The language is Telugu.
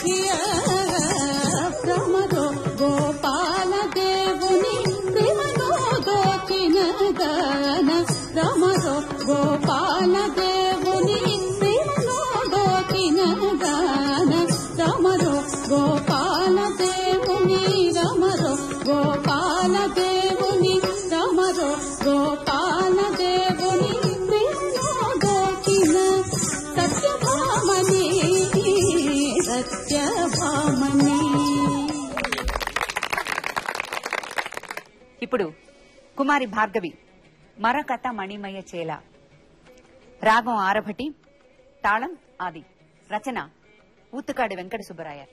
భ్రమరో గోపాల దేవుని ప్రేమలో దోచిన గాన భ్రమరో గోపాల దేవుని ప్రేమలో దోచిన గాన రమరో గోపాల దేవుని రమరో గోపాల దేవుని రమరో గోపాల దేవుని ప్రేమలో దోచిన సత్యభామని సత్యభామని. ఇప్పుడు కుమారి భార్గవి మరకత మణిమయ చేల. రాగం ఆరభటి, తాళం ఆది. రచన ఊతుకాడి వెంకట సుబ్బరాయ.